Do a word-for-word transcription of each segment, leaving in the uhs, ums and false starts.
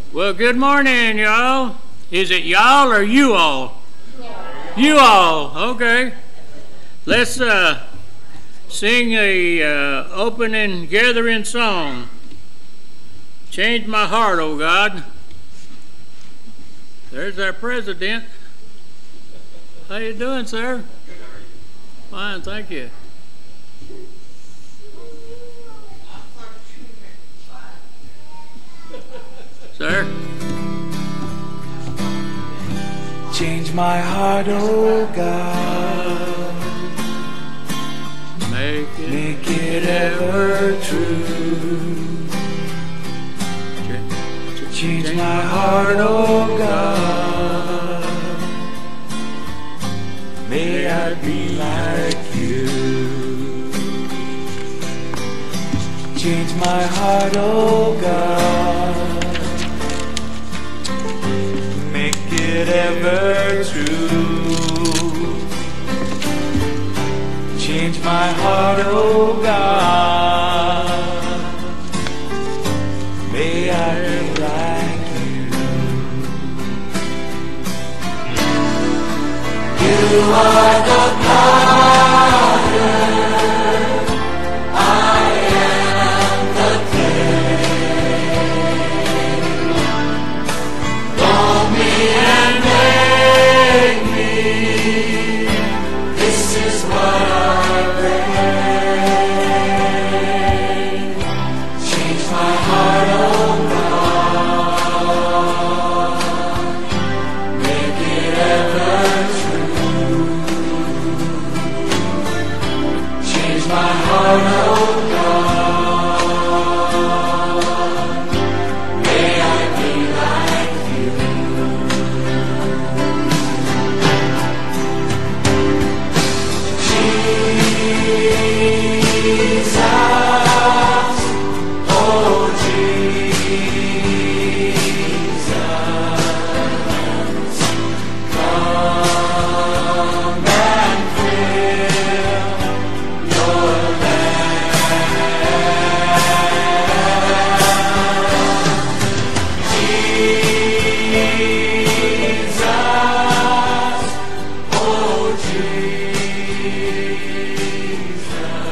Well, good morning, y'all. Is it y'all or you all? You all. Okay. Let's uh, sing a uh, opening gathering song. Change my heart, oh God. There's our president. How you doing, sir? Fine, thank you. Sir? Change my heart, oh God. Make it, Make it ever true. Change my heart, oh God. May I be like you. Change my heart, oh God. Make it ever true. Change my heart, oh God. May I be like you. You are the potter, I am the clay. Mold me and make me. This is what I pray. Change my heart, oh God. Make it ever true. Change my heart, oh God. May I be like you. Jesus, oh Jesus, come and fill your land. Jesus, oh Jesus,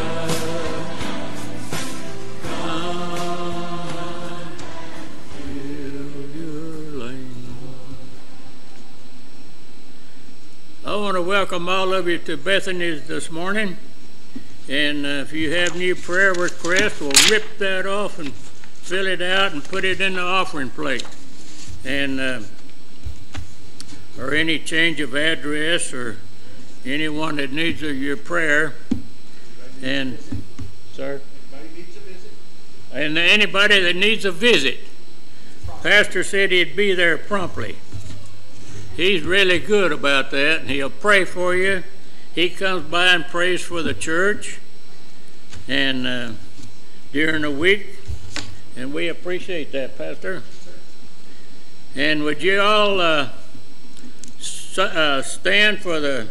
I want to welcome all of you to Bethany's this morning. And uh, if you have new prayer requests, we'll rip that off and fill it out and put it in the offering plate. And uh, or any change of address or anyone that needs uh, your prayer. And, sir? Anybody needs a visit? And anybody that needs a visit. Pastor said he'd be there promptly. He's really good about that, and he'll pray for you. He comes by and prays for the church and uh, during the week, and we appreciate that, Pastor. And would you all uh, s- uh, stand for the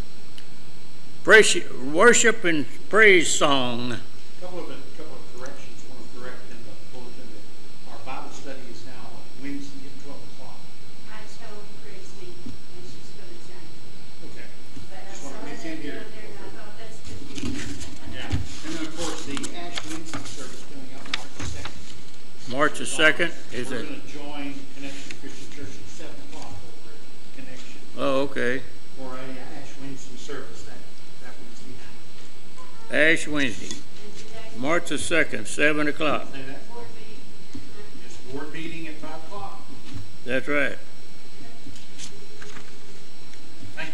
worship and praise song? A couple of, a couple of corrections. I want to correct in the bulletin that our Bible study is now Wednesday at twelve o'clock. I told Christy, and she's going to change it. Okay. But I Just saw want to that make it they're here. doing there, and I thought that's confusing. Yeah. And then, of course, the Ash Wednesday service coming up March the second. March the second, is We're it? going to join Connection Christian Church at seven o'clock over at Connection Oh, okay. for a uh, Ash Wednesday service that, that Wednesday night. Ash Wednesday, March the second, seven o'clock. Say that? Board meeting. It's board meeting at five o'clock. That's right. Thank you.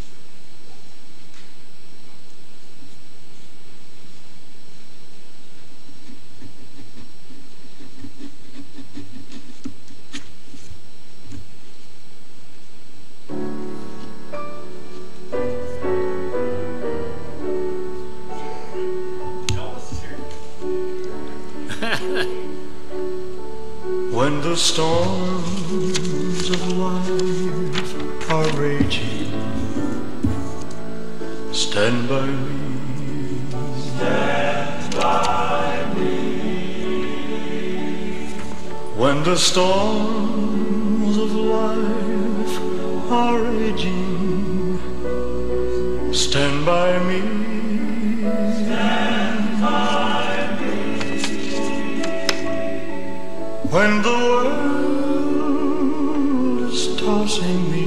Elvis is here. When the storms of life are raging, stand by me. Stand by me. When the storms of life are raging, stand by me. Stand by me. When the world is tossing me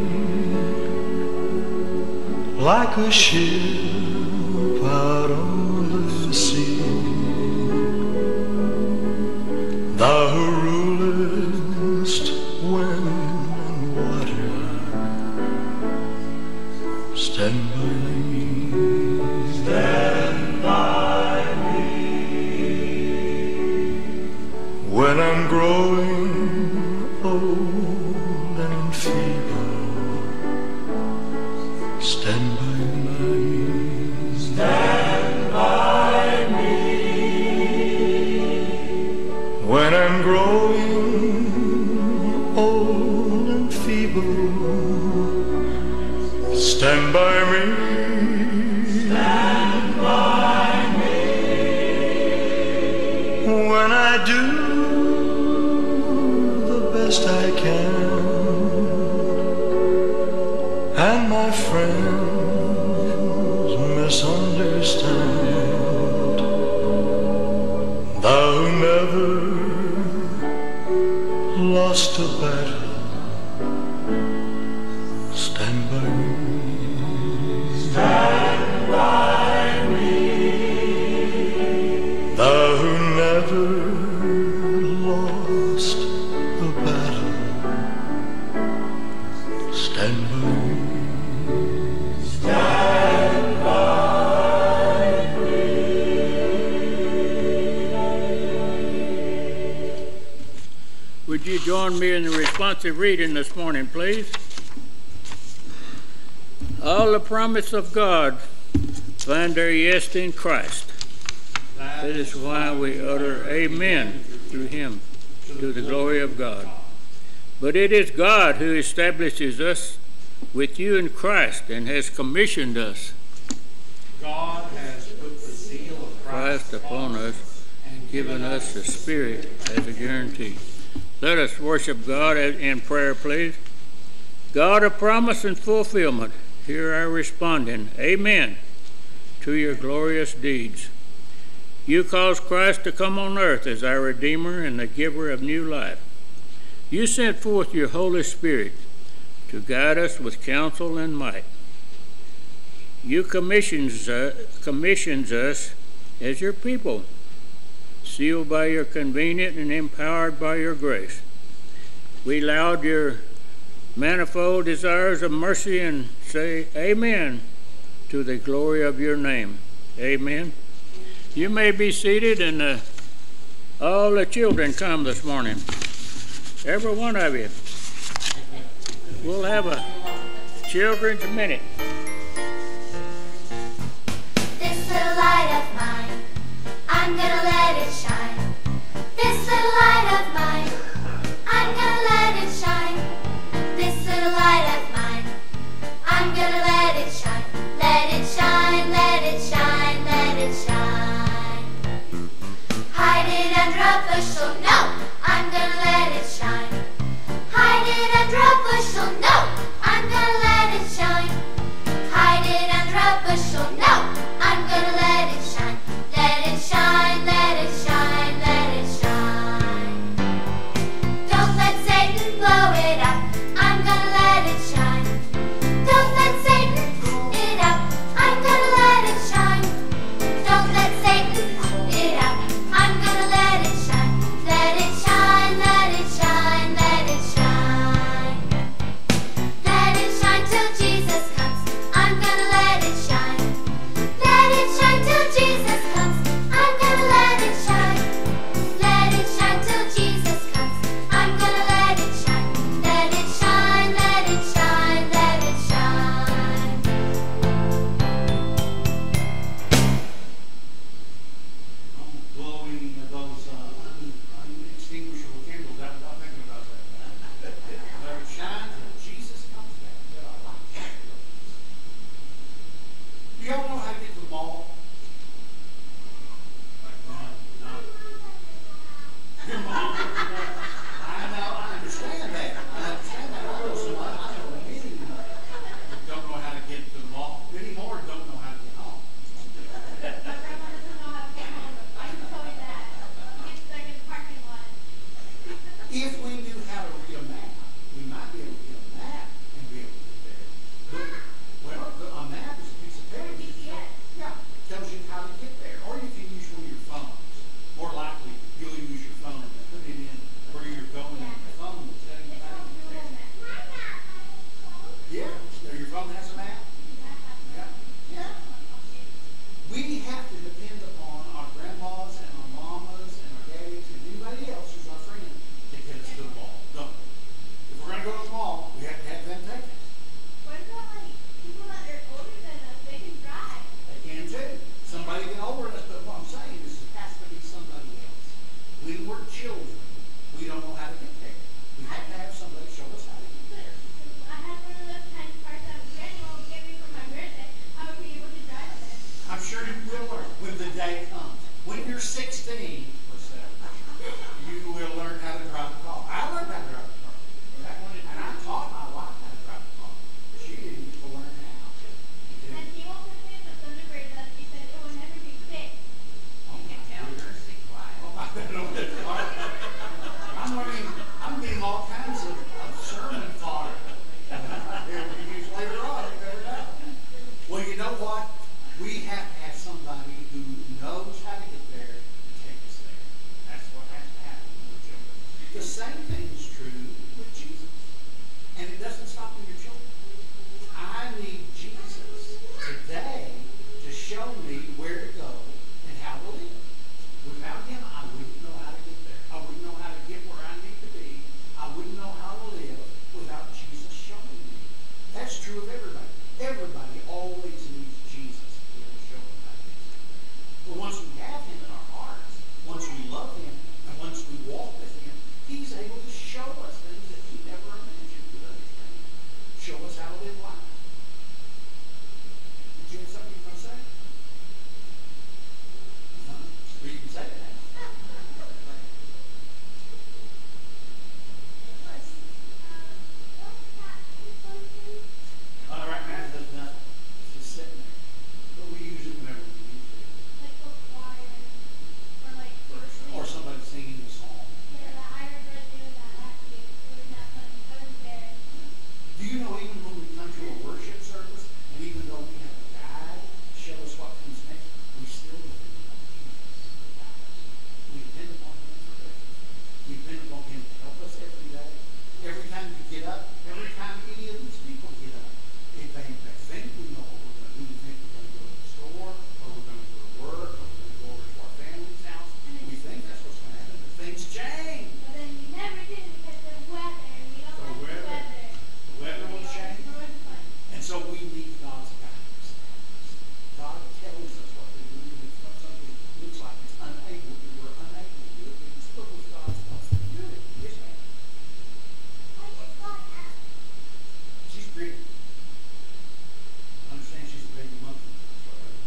like a ship out on the sea, thou who rulest wind and water, stand by me. Stand by me. When I'm growing old and feeble, stand by me. Stand by me. When I'm growing old and feeble, stand by me. Stand by me. When I do the best I can, and my friends misunderstand, thou who never lost a battle, stand by me. Stand by me. Thou who never lost a battle, stand by me. Stand by me. Would you join me in the responsive reading this morning, please? All the promise of God find their yes in Christ. That is why we utter amen through him, to the glory of God. But it is God who establishes us with you in Christ and has commissioned us, God has put the seal of Christ, Christ upon us, and given us the Spirit as a guarantee. Let us worship God in prayer, please. God of promise and fulfillment, hear our responding, amen, to your glorious deeds. You caused Christ to come on earth as our Redeemer and the giver of new life. You sent forth your Holy Spirit to guide us with counsel and might. You commissions, uh, commissions us as your people, sealed by your convenient and empowered by your grace. We laud your manifold desires of mercy and say amen to the glory of your name. Amen. You may be seated, and uh, all the children come this morning. Every one of you. We'll have a children's minute. This little light of mine, I'm gonna let it shine. This little light of mine, I'm gonna let it shine. This little light of mine, I'm gonna let it shine. Let it shine, let it shine, let it shine. Hide it under a bushel, no, I'm gonna let it shine. Hide it under a bushel, no, I'm gonna let it shine. Hide it under a bushel, no, I'm gonna let it shine. Let it shine, let it shine, let it shine. Don't let Satan blow it up, I'm gonna let it shine. Don't let Satan it up, I'm gonna let it shine. Don't let Satan it up, I'm gonna let it shine. Let it children, we don't know how to get there. We have to have somebody show us how to get there. I have one of those tiny cars that Grandma will give me for my birthday. I would be able to drive it. I'm sure you will learn when the day comes. When you're sixteen, you will learn how to drive a car. I learned how to drive a car. And I taught my wife how to drive a car. She didn't get to learn how. And he won't put me in the Thunderbird that he said it will never be fixed. You can tell her to stay quiet. Oh, I don't know that part. I'm learning, I'm getting all kinds of, of sermon fodder. Here we use later on, you never know. Well, you know what? We have to have somebody who knows how to get there to take us there. That's what has to happen with children. The same thing is true with Jesus. And it doesn't stop with your children. I need Jesus today to show me where to go and how to live. Without him, I wouldn't know how to get there. I wouldn't know how to get where I need to be. I wouldn't know how to live without Jesus showing me. That's true of everybody. Everybody always needs Jesus to be able to show them how to get there. But once we have him in our hearts, once we love him, and once we walk with him, he's able to show us things that he never imagined we would understand. Show us how to live life. Did you have something you were going to say? No? Well, you can say it now. All right, man, does nothing. It's just sitting there. But we use it whenever we need to. Like a choir. Or like Or somebody singing a song. yeah, that I heard her do that last year. It was not fun. I was there. Do you know even when we come to a worship service, and even though we have a guide to show us what comes next, we still depend upon Jesus. We depend upon him for everything. We depend upon him to help us every day. Every time you get up, every time any of these people get up, if they, they think we know what we're going to do, we think we're going to go to the store, or we're going to go to work, or we're going to go over to our family's house, we think that's what's going to happen, but things change. But then you never did because the weather. We don't The like weather. the weather. The weather will change. And so we need God's guidance. God tells us what to do, and if something looks like it's unable to, we're unable to do it, we can still with God's help do it. Yes, ma'am. She's pretty. I understand she's a baby monkey. That's what I heard.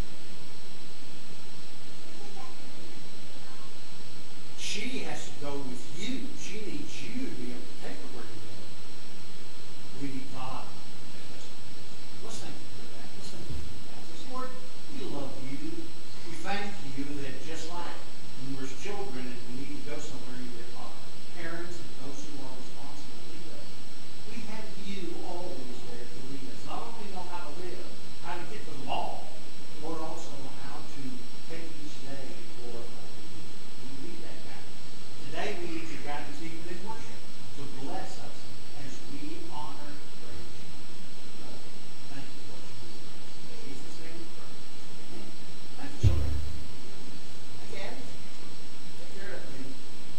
She has to go with you. She needs you to be able to take her where to go. We need God. Let's thank you for that. Let's thank you for that. Let's, Lord, we love you. We thank you that just like when we're children and we need to go somewhere, that our parents and those who are responsible lead us. We have you always there to lead us. Not only know how to live, how to get to the mall, but Lord, also how to take each day and glorify you. We need that guidance. Today we need your guidance even in worship to bless us as we honor and praise you. Lord, thank you for what you do. In Jesus' name we pray. Amen. Thank you, children. Thank you, Abby. Take care of that, baby.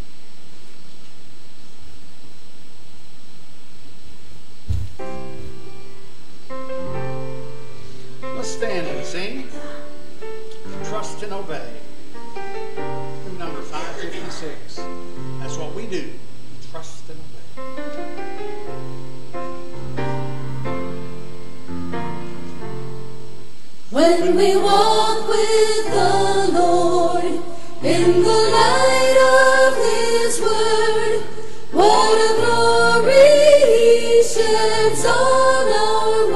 Let's stand and sing. Trust and obey. Hymn number five fifty-six. That's what we do. Trust and obey. When we walk with the Lord in the light of His Word, what a glory He sheds on our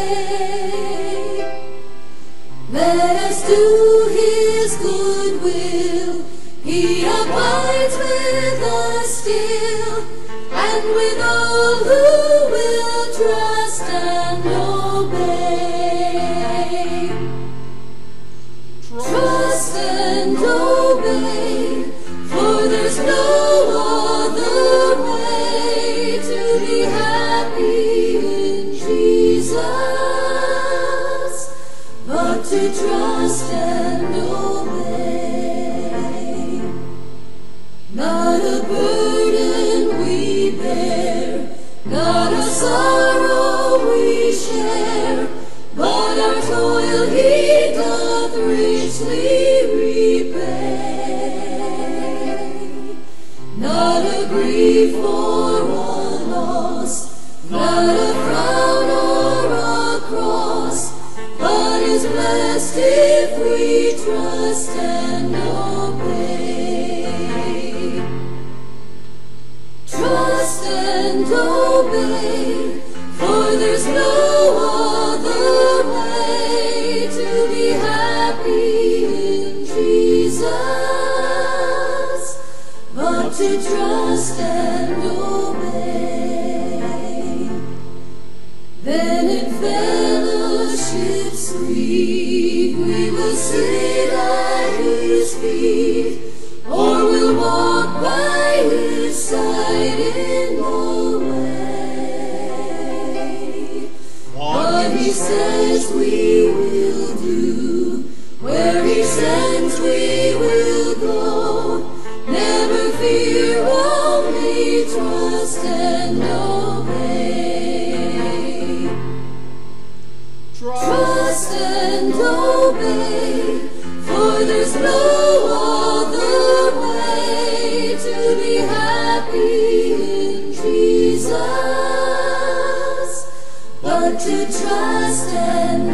way. Let us do His good will. He abides with us still, and with all who will trust and obey. Trust and obey, for there's no other way to be happy in Jesus but to trust and obey. Not a burden we bear, not a sorrow we share, but our toil He doth richly repay. grief for one loss, not a crown or a cross, but is blessed if we trust and obey. Trust and obey, for there's no other way to be happy in Jesus, but to trust and obey. Then in fellowship sweet we will sit at His feet, or we'll walk by His side in the way. What He says we will do, where He sends we will go. Never fear, only trust and obey. Trust and obey, for there's no other way to be happy in Jesus, but to trust and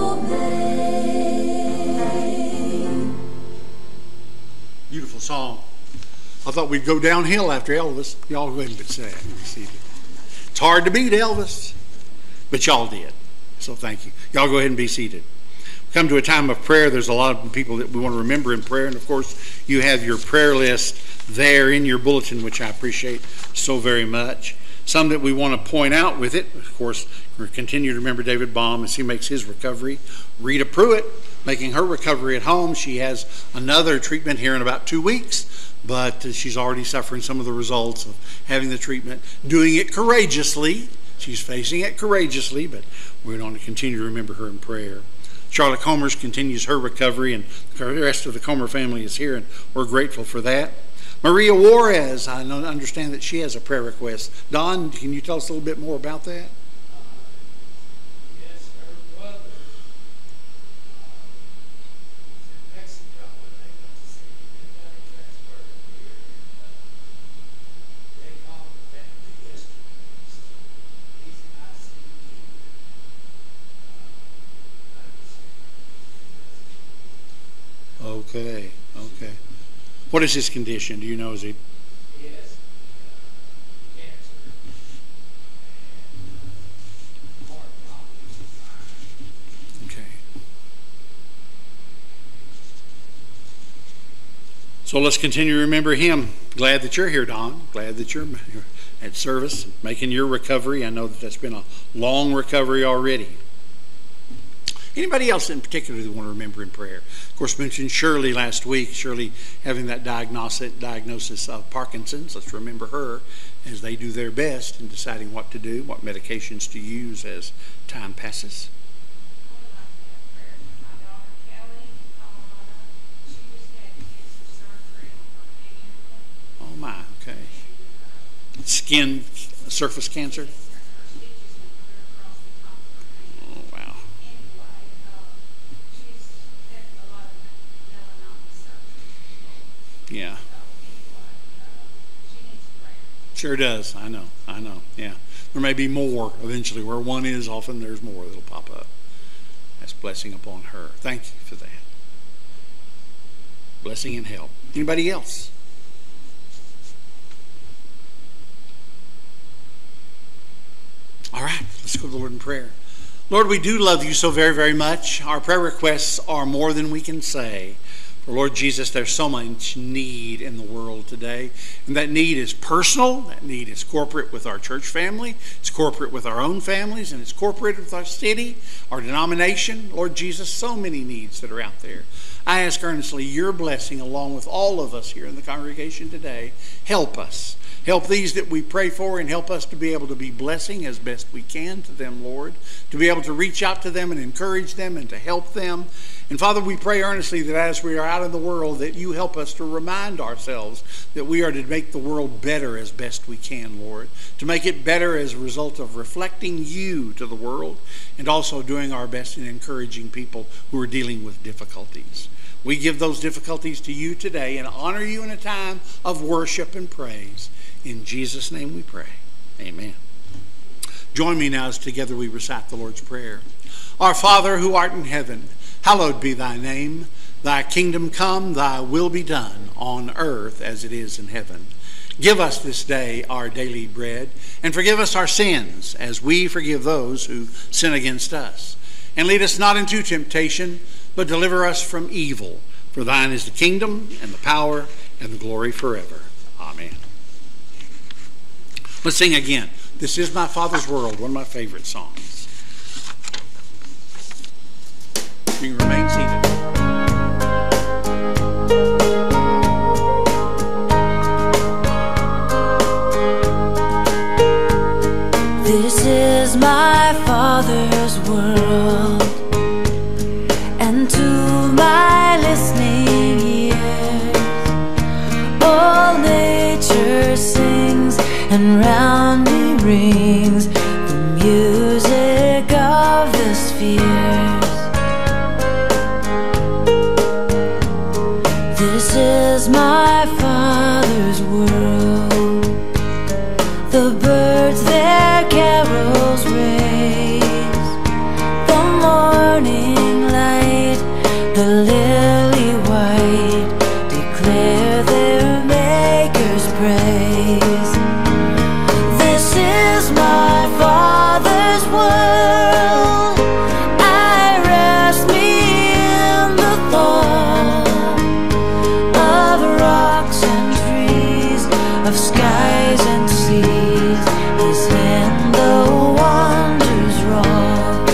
obey. Beautiful song. I thought we'd go downhill after Elvis. Y'all go ahead and say it. It's hard to beat Elvis, but y'all did. So thank you. Y'all go ahead and be seated. We come to a time of prayer. There's a lot of people that we want to remember in prayer, and of course you have your prayer list there in your bulletin, which I appreciate so very much. Some that we want to point out with it, of course, we continue to remember David Baum as he makes his recovery. Rita Pruitt making her recovery at home. She has another treatment here in about two weeks, but she's already suffering some of the results of having the treatment, doing it courageously. She's facing it courageously, but we're going to continue to remember her in prayer. Charlotte Comers continues her recovery, and the rest of the Comer family is here, and we're grateful for that. Maria Juarez, I know, understand that she has a prayer request. Don, can you tell us a little bit more about that? Okay, okay. What is his condition? Do you know? Is he? He has uh, cancer and heart problems. Okay. So let's continue to remember him. Glad that you're here, Don. Glad that you're at service, making your recovery. I know that that's been a long recovery already. Anybody else in particular that want to remember in prayer? Of course, mentioned Shirley last week. Shirley having that diagnosis, diagnosis of Parkinson's. Let's remember her as they do their best in deciding what to do, what medications to use as time passes. Oh my, okay. Skin surface cancer? Yeah. Sure does. I know. I know. Yeah. There may be more eventually. Where one is, often there's more that'll pop up. That's blessing upon her. Thank you for that. Blessing and help. Anybody else? All right. Let's go to the Lord in prayer. Lord, we do love you so very, very much. Our prayer requests are more than we can say. For Lord Jesus, there's so much need in the world today. And that need is personal. That need is corporate with our church family. It's corporate with our own families. And it's corporate with our city, our denomination. Lord Jesus, so many needs that are out there. I ask earnestly your blessing along with all of us here in the congregation today. Help us. Help these that we pray for, and help us to be able to be blessing as best we can to them, Lord. To be able to reach out to them and encourage them and to help them. And Father, we pray earnestly that as we are out in the world, that you help us to remind ourselves that we are to make the world better as best we can, Lord. To make it better as a result of reflecting you to the world, and also doing our best in encouraging people who are dealing with difficulties. We give those difficulties to you today and honor you in a time of worship and praise. In Jesus' name we pray. Amen. Join me now as together we recite the Lord's Prayer. Our Father, who art in heaven, hallowed be thy name. Thy kingdom come, thy will be done on earth as it is in heaven. Give us this day our daily bread, and forgive us our sins as we forgive those who sin against us. And lead us not into temptation, but deliver us from evil. For thine is the kingdom and the power and the glory forever. Amen. Let's sing again. This is My Father's World, one of my favorite songs. You can remain seated. This is my Father's world, and to my listening ears, all nature sings, and round me rings the music of the spheres. This is my Father's world. The birds their carols raise, the morning light, the lily white, declare their Maker's praise. This is my Father's world. I rest me in the thought of rocks and trees, of skies and seas. His hand the wonders wrought.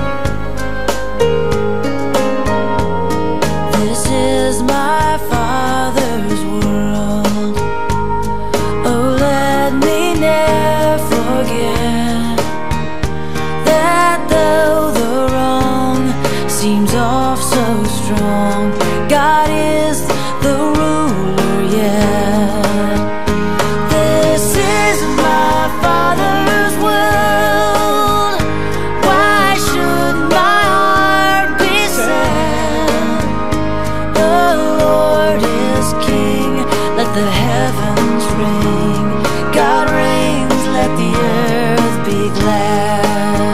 This is my Father's world. Oh, let me never forget that though the wrong seems off so strong, God is the ruler yet. This is my Father's world. Why should my heart be sad? The Lord is King, let the heavens ring. God reigns, let the earth be glad.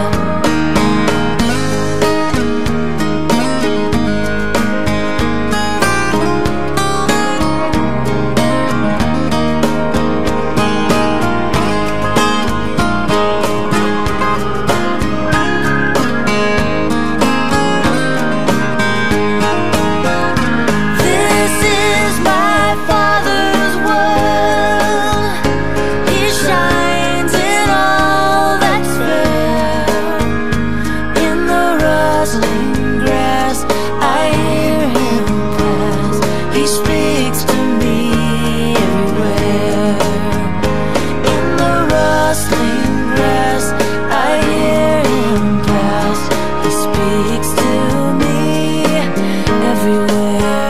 This is my Father's world. He shines in all that's fair. In the rustling grass, I hear him pass. He speaks to me everywhere. In the rustling grass, I hear him pass. He speaks to me everywhere.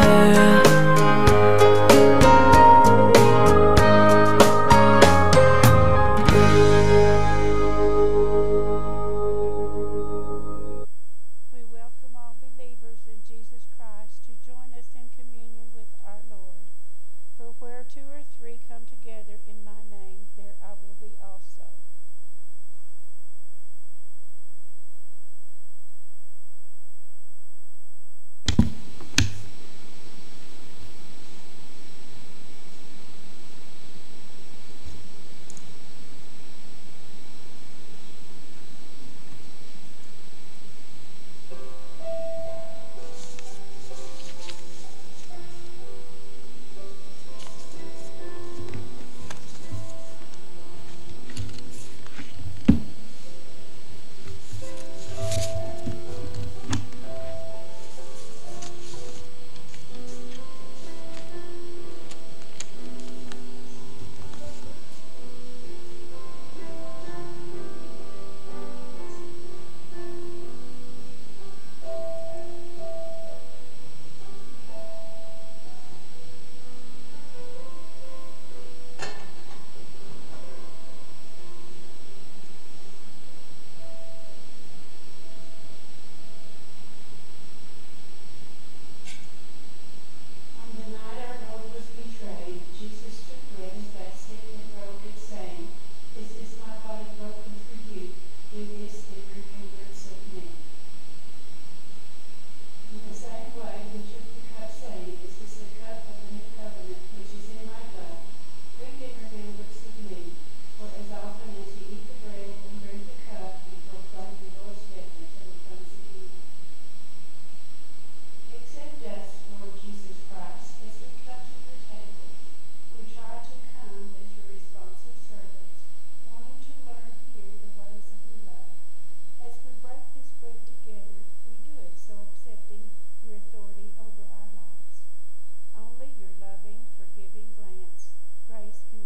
We welcome all believers in Jesus Christ to join us in communion with our Lord. For where two or three come together in my name, there I will be also.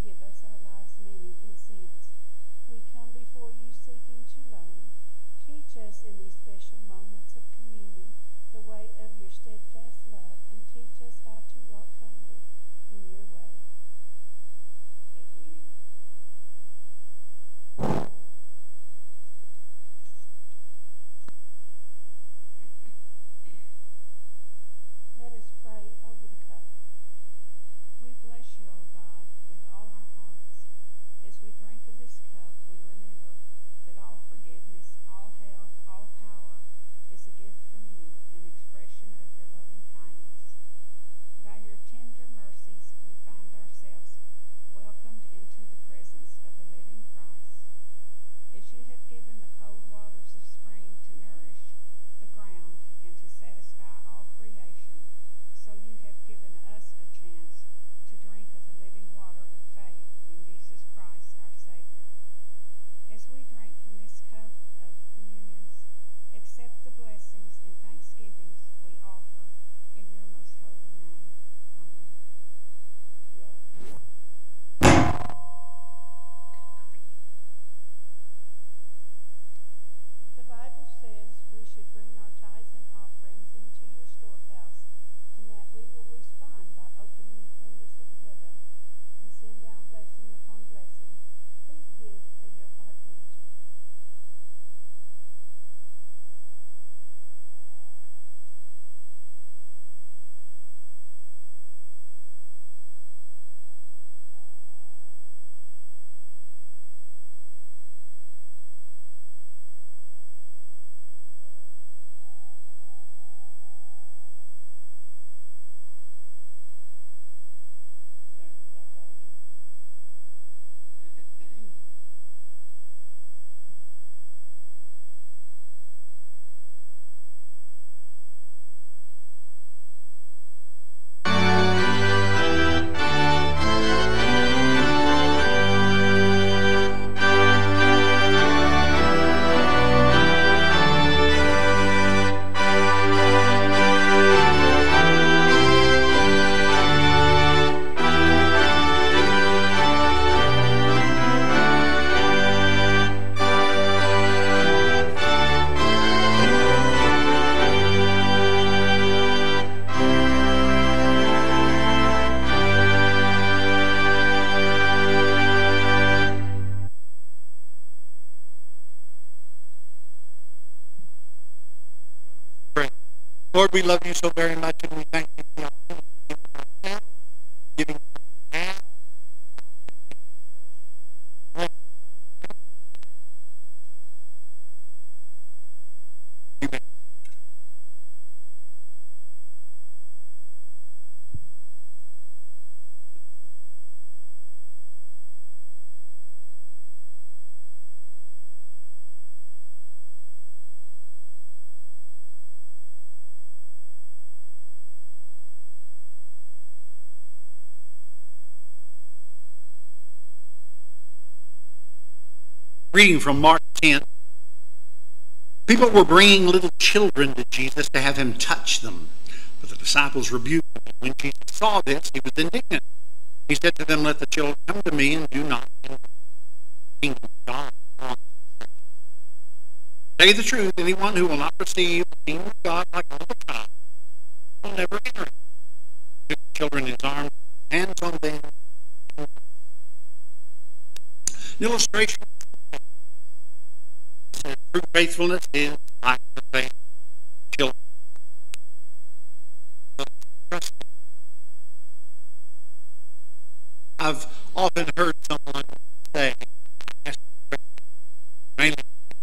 give us our lives' meaning and sense. We come before you seeking to learn. Teach us in these special moments of communion the way of your steadfast love, and teach us how to walk humbly in your way. Take the lead. Let us pray over the cup. We bless you, O God, with all our hearts. As we drink of this cup, we remember that all forgiveness, all health, all power is a gift from you, an expression of your loving kindness. By your tender mercies, we find ourselves welcomed into the presence of the living Christ. As you have given the cold waters of spring to nourish the ground and to satisfy all creation, so you have given us a chance to drink of the living water of faith in Jesus Christ, our Savior. As we drink from this cup of communions, accept the blessings and thanksgivings we offer in your most holy name. Amen. The Bible says we should bring our tithes and offerings into your storehouse, and that we will respond by opening the windows of heaven and send down blessing upon blessing. Please give as your heart leads you. Stand for the doxology. Lord, we love you so very much, and we thank you for the opportunity to give ourselves, giving now. Amen. Reading from Mark ten. People were bringing little children to Jesus to have him touch them, but the disciples rebuked him. When Jesus saw this, he was indignant. He said to them, "Let the children come to me, and do not hinder the kingdom of God." Say the truth, anyone who will not receive the kingdom of God like a little child will never enter it. He took the children in his arms, hands on them. An illustration. True faithfulness is like the faith of children. Trust me. I've often heard someone say, ask a question, mainly,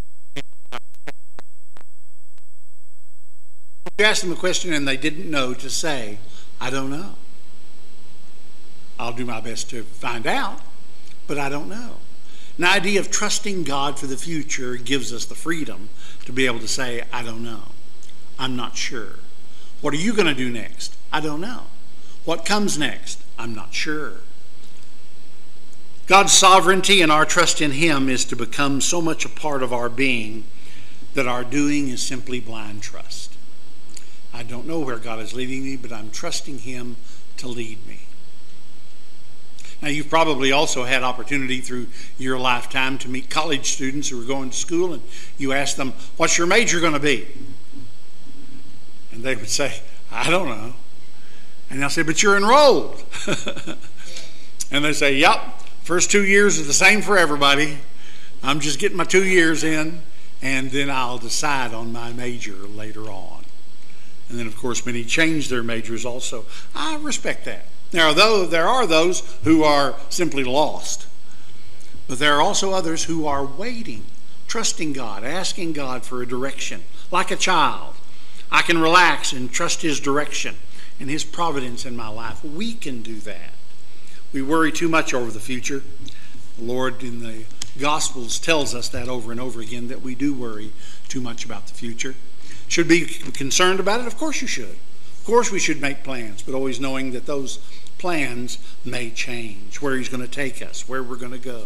if you ask them a question and they didn't know, to say, I don't know. I'll do my best to find out, but I don't know. An idea of trusting God for the future gives us the freedom to be able to say, I don't know. I'm not sure. What are you going to do next? I don't know. What comes next? I'm not sure. God's sovereignty and our trust in him is to become so much a part of our being that our doing is simply blind trust. I don't know where God is leading me, but I'm trusting him to lead me. Now, you've probably also had opportunity through your lifetime to meet college students who are going to school, and you ask them, what's your major going to be? And they would say, I don't know. And they'll say, but you're enrolled. And they say, yep, first two years are the same for everybody. I'm just getting my two years in, and then I'll decide on my major later on. And then, of course, many change their majors also. I respect that. Now, though there are those who are simply lost, but there are also others who are waiting, trusting God, asking God for a direction, like a child. I can relax and trust His direction and His providence in my life. We can do that. We worry too much over the future. The Lord in the Gospels tells us that over and over again, that we do worry too much about the future. Should be concerned about it? Of course you should. Of course we should make plans, but always knowing that those plans may change, where He's going to take us, where we're going to go.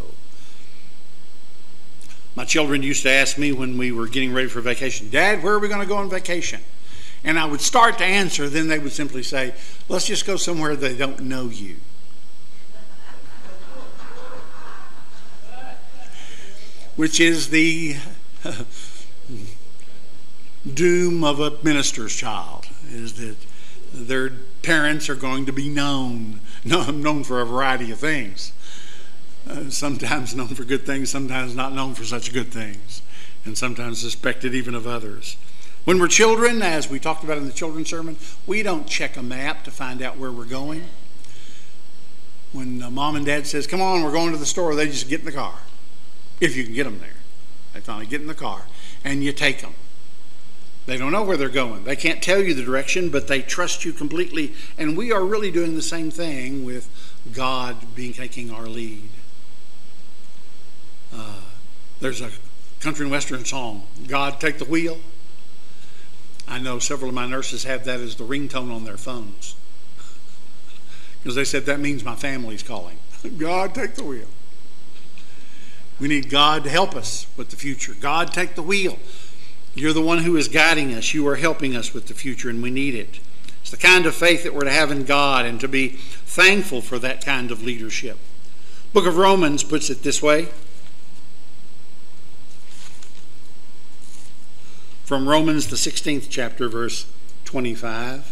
My children used to ask me when we were getting ready for vacation, Dad, where are we going to go on vacation? And I would start to answer, then they would simply say, let's just go somewhere they don't know you. Which is the doom of a minister's child, is that their parents are going to be known, known for a variety of things. Uh, sometimes known for good things, sometimes not known for such good things, and sometimes suspected even of others. When we're children, as we talked about in the children's sermon, we don't check a map to find out where we're going. When uh, mom and dad says, come on, we're going to the store, they just get in the car. If you can get them there. They finally get in the car, and you take them. They don't know where they're going. They can't tell you the direction, but they trust you completely. And we are really doing the same thing with God being taking our lead. Uh, there's a country and western song, God Take the Wheel. I know several of my nurses have that as the ringtone on their phones. Because they said that means my family's calling. God take the wheel. We need God to help us with the future. God take the wheel. You're the one who is guiding us. You are helping us with the future, and we need it. It's the kind of faith that we're to have in God, and to be thankful for that kind of leadership. The book of Romans puts it this way. From Romans, the sixteenth chapter, verse twenty-five.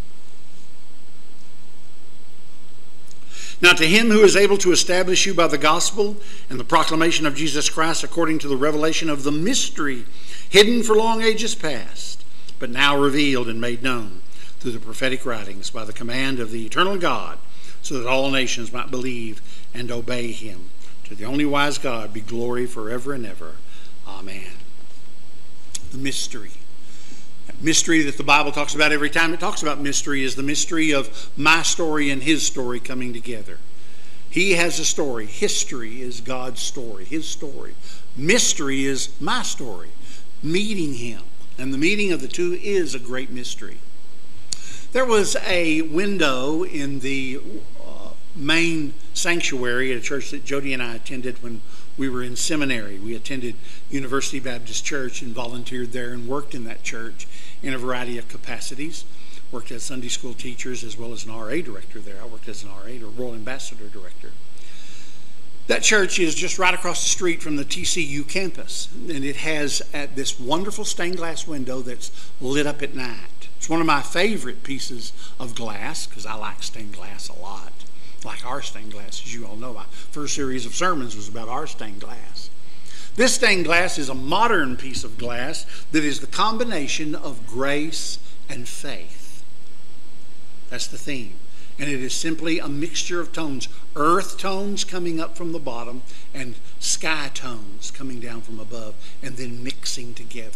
Now to Him who is able to establish you by the gospel and the proclamation of Jesus Christ according to the revelation of the mystery hidden for long ages past, but now revealed and made known through the prophetic writings by the command of the eternal God, so that all nations might believe and obey Him. To the only wise God be glory forever and ever. Amen. The mystery. That mystery that the Bible talks about every time it talks about mystery is the mystery of my story and His story coming together. He has a story. History is God's story, His story. Mystery is my story, meeting Him. And the meeting of the two is a great mystery. There was a window in the uh, main sanctuary at a church that Jody and I attended when we were in seminary. We attended University Baptist Church and volunteered there and worked in that church in a variety of capacities. Worked as Sunday school teachers as well as an R A director there. I worked as an R A, or World Ambassador Director. That church is just right across the street from the T C U campus, and it has at this wonderful stained glass window that's lit up at night. It's one of my favorite pieces of glass because I like stained glass a lot. Like our stained glass, as you all know. My first series of sermons was about our stained glass. This stained glass is a modern piece of glass that is the combination of grace and faith. That's the theme. And it is simply a mixture of tones. Earth tones coming up from the bottom and sky tones coming down from above and then mixing together.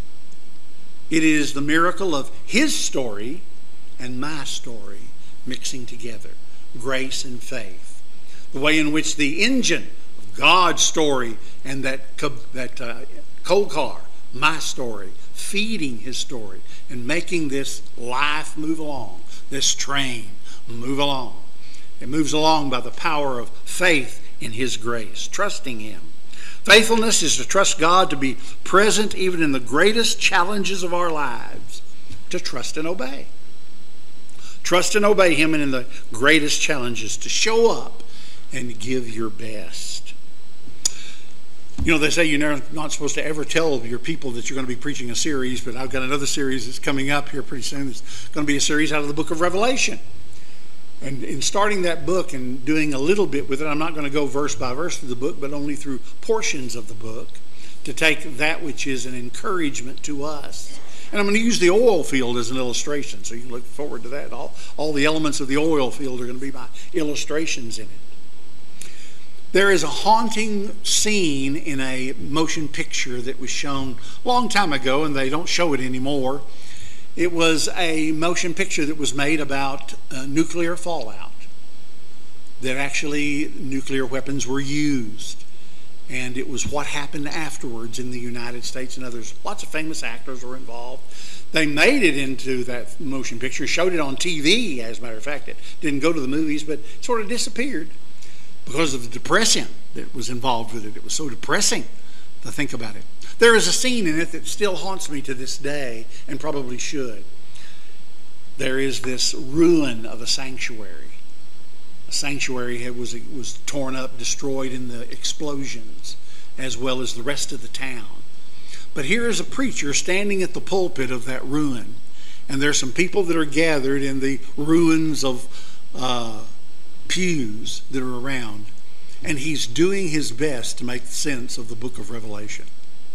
It is the miracle of His story and my story mixing together. Grace and faith. The way in which the engine of God's story and that, that uh, coal car, my story, feeding His story and making this life move along, this train move along. It moves along by the power of faith in His grace, trusting Him. Faithfulness is to trust God to be present even in the greatest challenges of our lives, to trust and obey. Trust and obey Him in the greatest challenges, to show up and give your best. You know, they say you're not supposed to ever tell your people that you're going to be preaching a series, but I've got another series that's coming up here pretty soon. It's going to be a series out of the book of Revelation. And in starting that book and doing a little bit with it, I'm not going to go verse by verse through the book, but only through portions of the book to take that which is an encouragement to us. And I'm going to use the oil field as an illustration, so you can look forward to that. All, all the elements of the oil field are going to be my illustrations in it. There is a haunting scene in a motion picture that was shown a long time ago, and they don't show it anymore. It was a motion picture that was made about uh, nuclear fallout, that actually nuclear weapons were used. And it was what happened afterwards in the United States and others. Lots of famous actors were involved. They made it into that motion picture, showed it on T V, as a matter of fact. It didn't go to the movies, but it sort of disappeared because of the depression that was involved with it. It was so depressing to think about it. There is a scene in it that still haunts me to this day, and probably should. There is this ruin of a sanctuary. A sanctuary was, was torn up, destroyed in the explosions, as well as the rest of the town. But here is a preacher standing at the pulpit of that ruin, and there's some people that are gathered in the ruins of uh, pews that are around, and he's doing his best to make sense of the book of Revelation.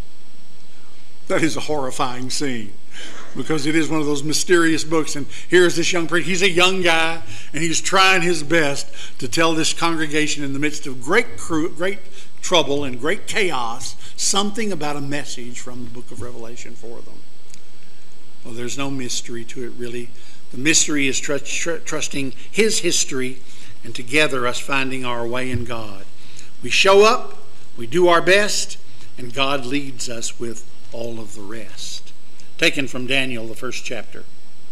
That is a horrifying scene, because it is one of those mysterious books. And here's this young preacher. He's a young guy, and he's trying his best to tell this congregation in the midst of great, great trouble and great chaos something about a message from the book of Revelation for them. Well, there's no mystery to it, really. The mystery is tr- tr- trusting his history, and together us finding our way in God. We show up, we do our best, and God leads us with all of the rest. Taken from Daniel, the first chapter.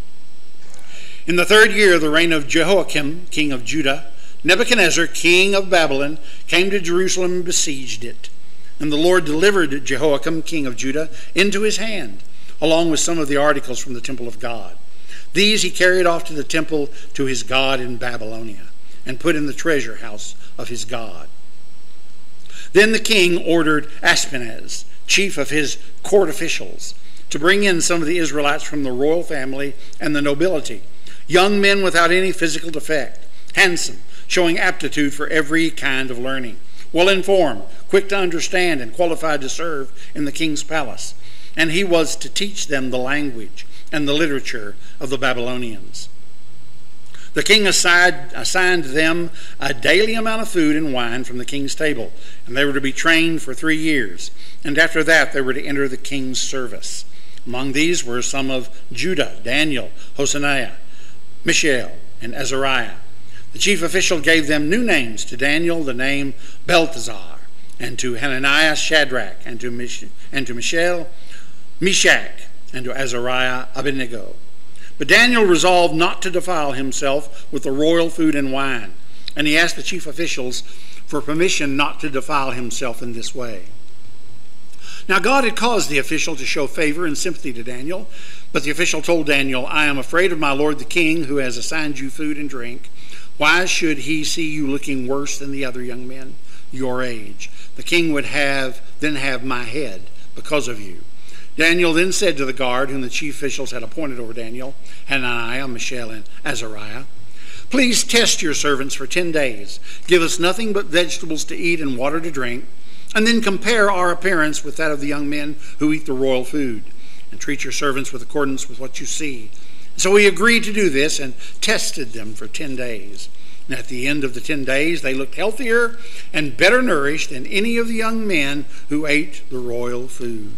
In the third year of the reign of Jehoiakim, king of Judah, Nebuchadnezzar, king of Babylon, came to Jerusalem and besieged it. And the Lord delivered Jehoiakim, king of Judah, into his hand, along with some of the articles from the temple of God. These he carried off to the temple to his God in Babylonia, and put in the treasure house of his God. Then the king ordered Ashpenaz, chief of his court officials, to bring in some of the Israelites from the royal family and the nobility, young men without any physical defect, handsome, showing aptitude for every kind of learning, well informed, quick to understand, and qualified to serve in the king's palace. And he was to teach them the language and the literature of the Babylonians. The king assigned, assigned them a daily amount of food and wine from the king's table, and they were to be trained for three years. And after that, they were to enter the king's service. Among these were some of Judah, Daniel, Hosaniah, Mishael, and Azariah. The chief official gave them new names. To Daniel, the name Belteshazzar, and to Hananiah, Shadrach, and to, Mish- and to Mishael, Meshach, and to Azariah, Abednego. But Daniel resolved not to defile himself with the royal food and wine, and he asked the chief officials for permission not to defile himself in this way. Now God had caused the official to show favor and sympathy to Daniel, but the official told Daniel, "I am afraid of my lord the king, who has assigned you food and drink. Why should he see you looking worse than the other young men your age? The king would have then have my head because of you." Daniel then said to the guard, whom the chief officials had appointed over Daniel, Hananiah, Mishael, and Azariah, "Please test your servants for ten days. Give us nothing but vegetables to eat and water to drink, and then compare our appearance with that of the young men who eat the royal food, and treat your servants with accordance with what you see." And so he agreed to do this and tested them for ten days. And at the end of the ten days, they looked healthier and better nourished than any of the young men who ate the royal food.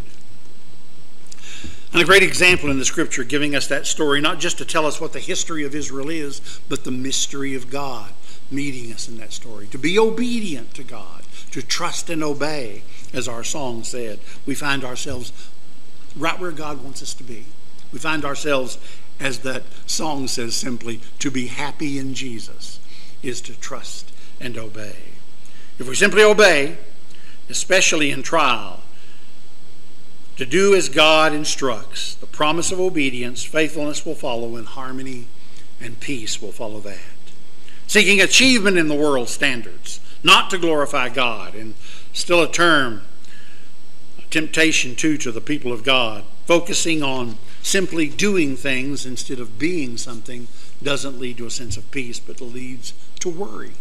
And a great example in the scripture giving us that story, not just to tell us what the history of Israel is, but the mystery of God meeting us in that story. To be obedient to God, to trust and obey, as our song said. We find ourselves right where God wants us to be. We find ourselves, as that song says simply, to be happy in Jesus is to trust and obey. If we simply obey, especially in trial, to do as God instructs, the promise of obedience, faithfulness will follow, and harmony and peace will follow that. seeking achievement in the world's standards, not to glorify God, and still a term, a temptation too to the people of God. Focusing on simply doing things instead of being something doesn't lead to a sense of peace, but leads to worry.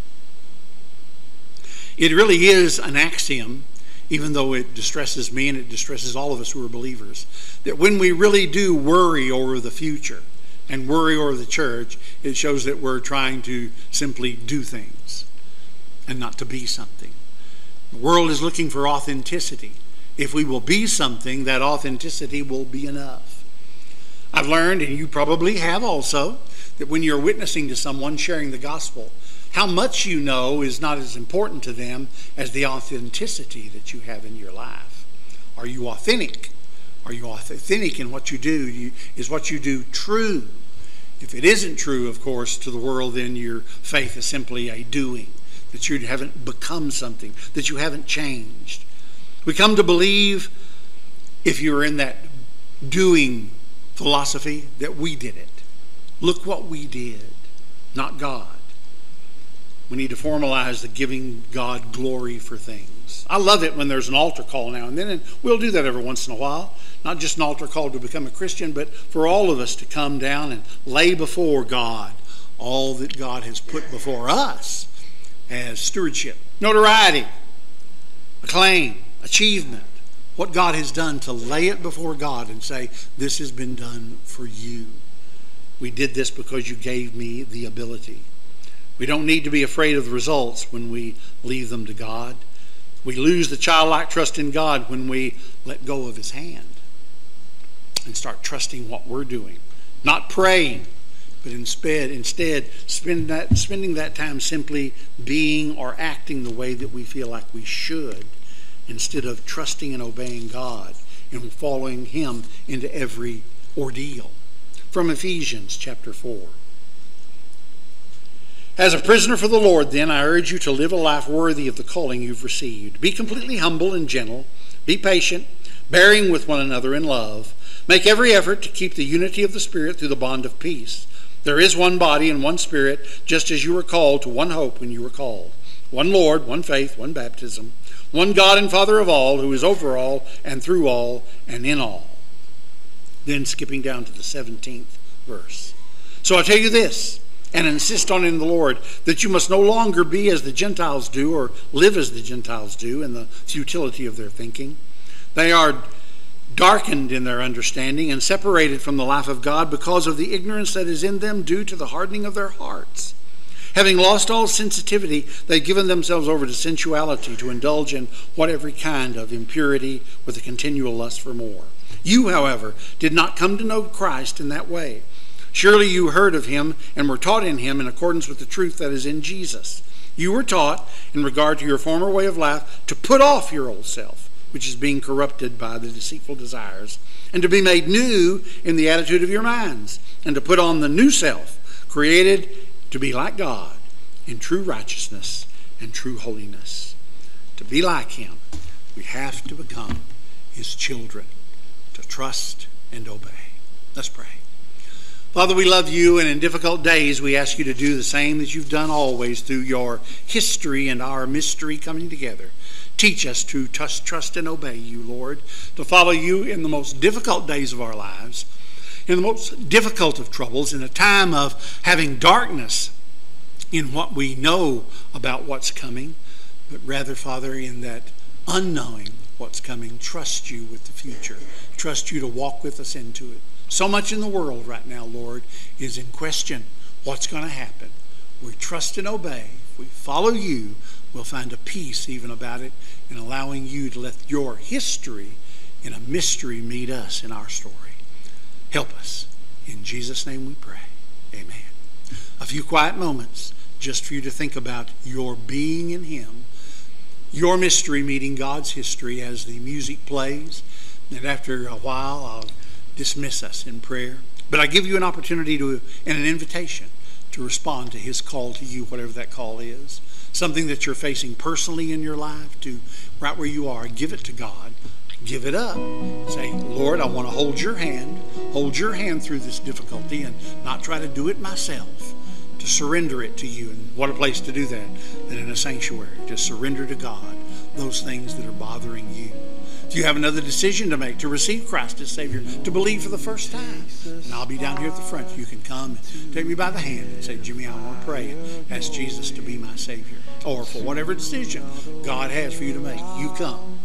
It really is an axiom, even though it distresses me and it distresses all of us who are believers, that when we really do worry over the future and worry over the church, it shows that we're trying to simply do things and not to be something. The world is looking for authenticity. If we will be something, that authenticity will be enough. I've learned, and you probably have also, that when you're witnessing to someone, sharing the gospel, how much you know is not as important to them as the authenticity that you have in your life. Are you authentic? Are you authentic in what you do? You, is what you do true? If it isn't true, of course, to the world, then your faith is simply a doing, that you haven't become something, that you haven't changed. We come to believe, if you're in that doing philosophy, that we did it. Look what we did, not God. We need to formalize the giving God glory for things. I love it when there's an altar call now and then, and we'll do that every once in a while. Not just an altar call to become a Christian, but for all of us to come down and lay before God all that God has put before us as stewardship, notoriety, acclaim, achievement, what God has done, to lay it before God and say, this has been done for you. We did this because you gave me the ability. We don't need to be afraid of the results when we leave them to God. We lose the childlike trust in God when we let go of his hand and start trusting what we're doing. Not praying, but instead, instead spend that, spending that time simply being or acting the way that we feel like we should, instead of trusting and obeying God and following him into every ordeal. From Ephesians chapter four. As a prisoner for the Lord, then, I urge you to live a life worthy of the calling you've received. Be completely humble and gentle. Be patient, bearing with one another in love. Make every effort to keep the unity of the Spirit through the bond of peace. There is one body and one Spirit, just as you were called to one hope when you were called. One Lord, one faith, one baptism. One God and Father of all, who is over all and through all and in all. Then skipping down to the seventeenth verse. So I tell you this, and insist on in the Lord, that you must no longer be as the Gentiles do, or live as the Gentiles do in the futility of their thinking. They are darkened in their understanding and separated from the life of God because of the ignorance that is in them due to the hardening of their hearts. Having lost all sensitivity, they've given themselves over to sensuality, to indulge in whatever kind of impurity with a continual lust for more. You, however, did not come to know Christ in that way. Surely you heard of him and were taught in him in accordance with the truth that is in Jesus. You were taught, in regard to your former way of life, to put off your old self, which is being corrupted by the deceitful desires, and to be made new in the attitude of your minds, and to put on the new self, created to be like God in true righteousness and true holiness. To be like him, we have to become his children, to trust and obey. Let's pray. Father, we love you, and in difficult days we ask you to do the same that you've done always through your history and our mystery coming together. Teach us to trust, trust and obey you, Lord, to follow you in the most difficult days of our lives, in the most difficult of troubles, in a time of having darkness in what we know about what's coming, but rather, Father, in that unknowing what's coming, trust you with the future. Trust you to walk with us into it. So much in the world right now, Lord, is in question. What's going to happen? We trust and obey. If we follow you, we'll find a peace even about it, in allowing you to let your history in a mystery meet us in our story. Help us. In Jesus' name we pray. Amen. A few quiet moments just for you to think about your being in him, your mystery meeting God's history as the music plays. And after a while, I'll dismiss us in prayer. But I give you an opportunity to and an invitation to respond to his call to you, whatever that call is. Something that you're facing personally in your life, to right where you are, give it to God. Give it up. Say, Lord, I want to hold your hand, hold your hand through this difficulty and not try to do it myself. to surrender it to you. And what a place to do that than in a sanctuary. Just surrender to God those things that are bothering you. If you have another decision to make, to receive Christ as Savior, to believe for the first time, and I'll be down here at the front. You can come and take me by the hand and say, Jimmy, I want to pray and ask Jesus to be my Savior. Or for whatever decision God has for you to make, you come.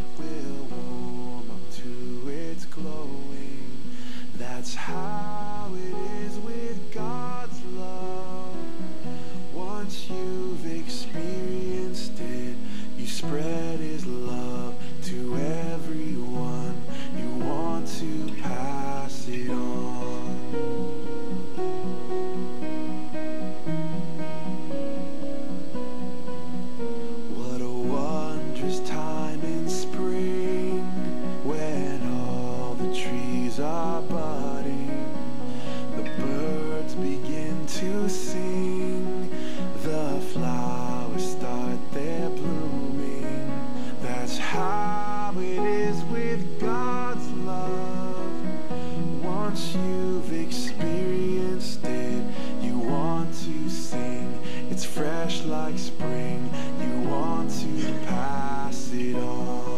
That's how it is with God's love. Once you've experienced it, you spread His love to everyone. You want to pass it on. What a wondrous time in spring, when all the trees are budding, the birds begin to sing, the flowers start their blooming. That's how it is with God's love. Once you've experienced it, you want to sing. It's fresh like spring. You want to pass it on.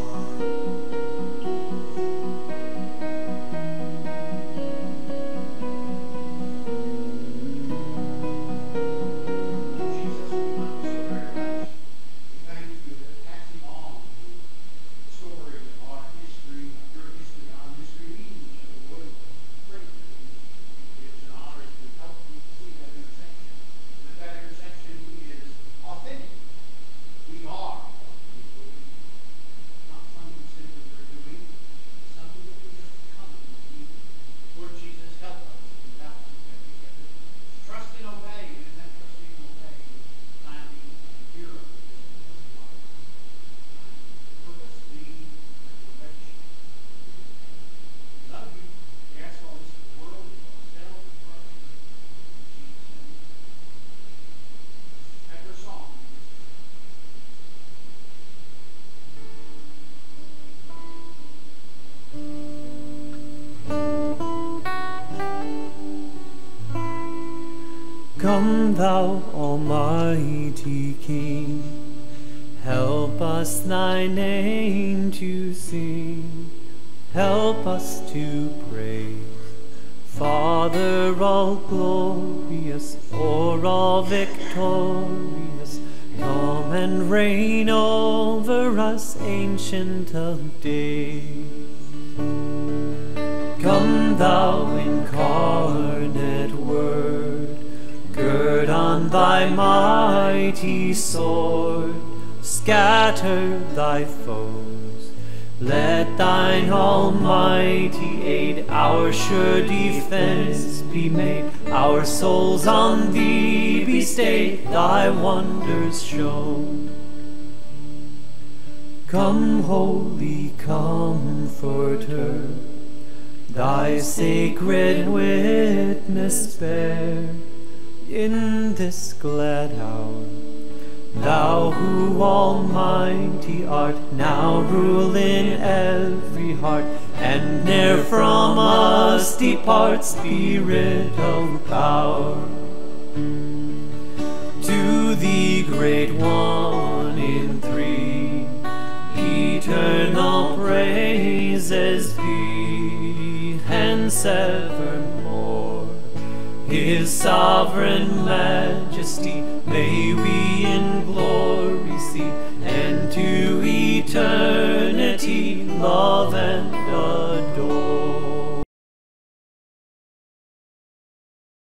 Come thou almighty King, help us thy name to sing, help us to praise. Father all glorious, o'er all victorious, come and reign over us, Ancient of Days. Come thou incarnate Word, gird on thy mighty sword, scatter thy foes. Let thine almighty aid our sure defense be made. Our souls on thee be stayed, thy wonders shown. Come, Holy Comforter, thy sacred witness bear in this glad hour. Thou who almighty art, now rule in every heart, and ne'er from us depart, Spirit of power. To thee, great one in three, eternal praises be, hence evermore. His sovereign majesty may we in glory see, and to eternity love and